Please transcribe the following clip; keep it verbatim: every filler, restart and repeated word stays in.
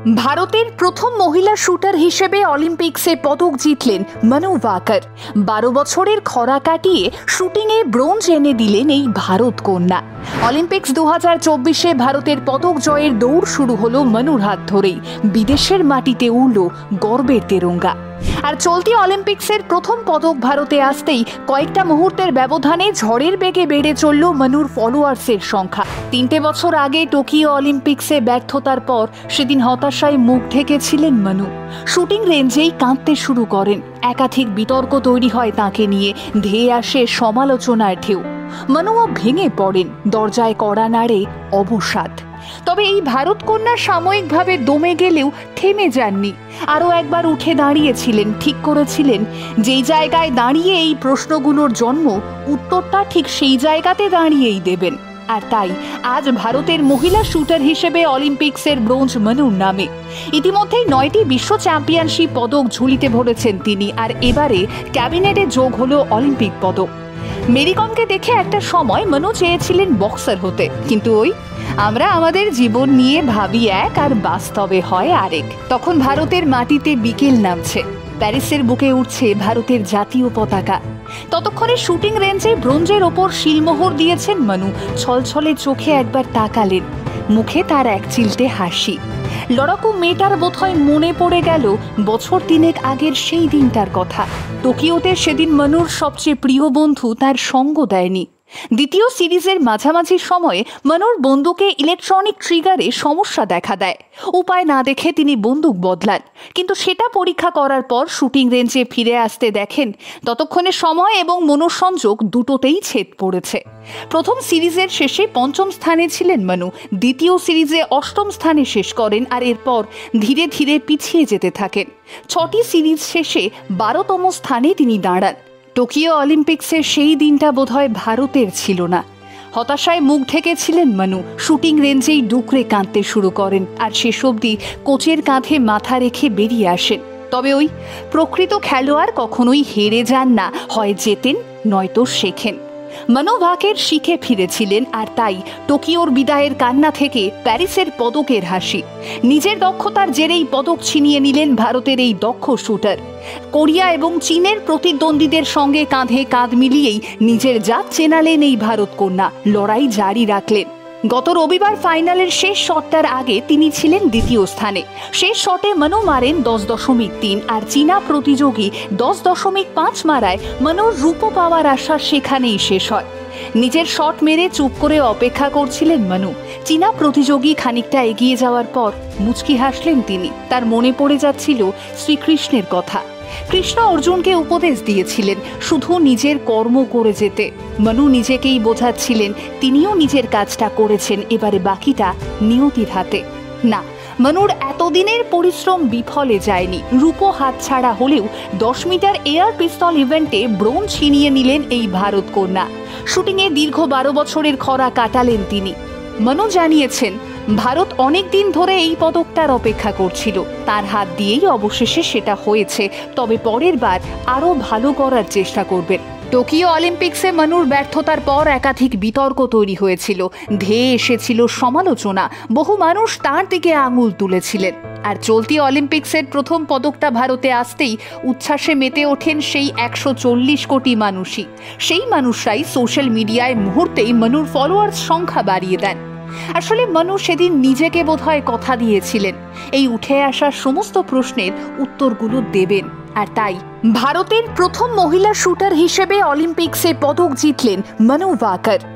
ভারতের প্রথম মহিলা শুটার হিসেবে অলিম্পিক্সে পদক জিতলেন মনু ভাকর। বারো বছরের খরা কাটিয়ে শুটিংয়ে ব্রোঞ্জ এনে দিলেন এই ভারত কন্যা। অলিম্পিক্স দু হাজার চব্বিশে ভারতের পদক জয়ের দৌড় শুরু হলো মনুর হাত ধরেই। বিদেশের মাটিতে উড়ল গর্বের তেরঙ্গা। আর চলতি অলিম্পিক্সের প্রথম পদক ভারতে আসতেই কয়েকটা মুহূর্তের ব্যবধানে ঝড়ের বেগে বেড়ে চলল মনুর ফলোয়ার্সের সংখ্যা। তিনটে বছর আগে টোকিও অলিম্পিক্সে ব্যর্থতার পর সেদিন হতাশায় মুখ ঢেকেছিলেন মনু। শুটিং রেঞ্জেই কাঁদতে শুরু করেন। একাধিক বিতর্ক তৈরি হয় তাঁকে নিয়ে, ধেয়ে আসে সমালোচনার ঢেউ। মনুও ভেঙে পড়েন, দরজায় কড়া নাড়ে অবসাদ। তবে এই ভারত কন্যা সাময়িকভাবে দমে গেলেও থেমে যাননি। আরও একবার উঠে দাঁড়িয়েছিলেন, ঠিক করেছিলেন যেই জায়গায় দাঁড়িয়ে এই প্রশ্নগুলোর জন্ম, উত্তরটা ঠিক সেই জায়গাতে দাঁড়িয়েই দেবেন। আর তাই আজ ভারতের মহিলা শুটার হিসেবে অলিম্পিক্সের ব্রোঞ্জ মনুর নামে। ইতিমধ্যেই নয়টি বিশ্ব চ্যাম্পিয়নশিপ পদক ঝুলিতে ভরেছেন তিনি। আর এবারে ক্যাবিনেটে যোগ হলো অলিম্পিক পদক। মেরিকমকে দেখে একটা সময় মনু চেয়েছিলেন বক্সার হতে, কিন্তু ওই আমরা আমাদের জীবন নিয়ে ভাবি এক আর বাস্তবে হয় আরেক। তখন ভারতের মাটিতে বিকেল নামছে, প্যারিসের বুকে উঠছে ভারতের জাতীয় পতাকা। ততক্ষণে শুটিং রেঞ্জে ব্রোঞ্জের ওপর শিলমোহর দিয়েছেন মনু। ছলছলে চোখে একবার তাকালেন, মুখে তার এক চিলটে হাসি। লড়াকু মেয়েটার বোধহয় মনে পড়ে গেল বছর তিনেক আগের সেই দিনটার কথা। টোকিওতে সেদিন মনুর সবচেয়ে প্রিয় বন্ধু তার সঙ্গ দেয়নি। দ্বিতীয় সিরিজের মাঝামাঝি সময়ে মনুর বন্দুকে ইলেকট্রনিক ট্রিগারে সমস্যা দেখা দেয়। উপায় না দেখে তিনি বন্দুক বদলান, কিন্তু সেটা পরীক্ষা করার পর শুটিং রেঞ্জে ফিরে আসতে দেখেন ততক্ষণে সময় এবং মনোসংযোগ দুটোতেই ছেদ পড়েছে। প্রথম সিরিজের শেষে পঞ্চম স্থানে ছিলেন মনু, দ্বিতীয় সিরিজে অষ্টম স্থানে শেষ করেন। আর এরপর ধীরে ধীরে পিছিয়ে যেতে থাকেন। ছটি সিরিজ শেষে বারোতম স্থানে তিনি দাঁড়ান। টোকিও অলিম্পিক্সের সেই দিনটা বোধহয় ভারতের ছিল না। হতাশায় মুখ ঢেকেছিলেন মনু। শুটিং রেঞ্জেই ডুকরে কাঁদতে শুরু করেন, আর শেষ অবধি কোচের কাঁধে মাথা রেখে বেরিয়ে আসেন। তবে ওই প্রকৃত খেলোয়াড় কখনোই হেরে যান না, হয় জেতেন নয়তো শেখেন। মনু ভাকের শিখে ফিরেছিলেন, আর তাই টোকিওর বিদায়ের কান্না থেকে প্যারিসের পদকের হাসি। নিজের দক্ষতার জেরেই পদক ছিনিয়ে নিলেন ভারতের এই দক্ষ শুটার। কোরিয়া এবং চীনের প্রতিদ্বন্দ্বীদের সঙ্গে কাঁধে কাঁধ মিলিয়েই নিজের জাত চেনালেন এই ভারত কন্যা। লড়াই জারি রাখলেন। গত রবিবার ফাইনালের শেষ শটটার আগে তিনি ছিলেন দ্বিতীয় স্থানে। শেষ শটে মনু মারেন দশ দশমিক তিন, আর চীনা প্রতিযোগী দশ দশমিক পাঁচ মারায় মনুর রূপো পাওয়ার আশা সেখানেই শেষ হয়। নিজের শট মেরে চুপ করে অপেক্ষা করছিলেন মনু। চীনা প্রতিযোগী খানিকটা এগিয়ে যাওয়ার পর মুচকি হাসলেন তিনি। তার মনে পড়ে যাচ্ছিল শ্রীকৃষ্ণের কথা। কৃষ্ণ অর্জুনকে উপদেশ দিয়েছিলেন শুধু নিজের কর্ম করে যেতে। মনু নিজেকেই বোঝাচ্ছিলেন তিনিও নিজের কাজটা করেছেন, এবারে বাকিটা নিয়তির হাতে। না, মনুর এতদিনের পরিশ্রম বিফলে যায়নি। রূপো হাতছাড়া হলেও দশ মিটার এয়ার পিস্তল ইভেন্টে ব্রোঞ্জ ছিনিয়ে নিলেন এই ভারত কন্যা। শুটিংয়ে দীর্ঘ বারো বছরের খরা কাটালেন তিনি। মনু জানিয়েছেন ভারত অনেক দিন ধরে এই পদকটার অপেক্ষা করছিল। তার হাত দিয়েই অবশেষে সেটা হয়েছে। তবে পরের বার আরও ভালো করার চেষ্টা করবেন। টোকিও অলিম্পিক্সে মনুর ব্যর্থতার পর একাধিক বিতর্ক তৈরি হয়েছিল, ধেয়ে এসেছিল সমালোচনা। বহু মানুষ তার দিকে আঙুল তুলেছিলেন। আর চলতি অলিম্পিক্সের প্রথম পদকটা ভারতে আসতেই উচ্ছ্বাসে মেতে ওঠেন সেই একশো চল্লিশ কোটি মানুষই। সেই মানুষরাই সোশ্যাল মিডিয়ায় মুহূর্তেই মনুর ফলোয়ার্স সংখ্যা বাড়িয়ে দেন। আসলে মনু সেদিন নিজেকে বোধহয় কথা দিয়েছিলেন এই উঠে আসা সমস্ত প্রশ্নের উত্তরগুলো দেবেন। আর তাই ভারতের প্রথম মহিলা শুটার হিসেবে অলিম্পিক্সে পদক জিতলেন মনু ভাকর।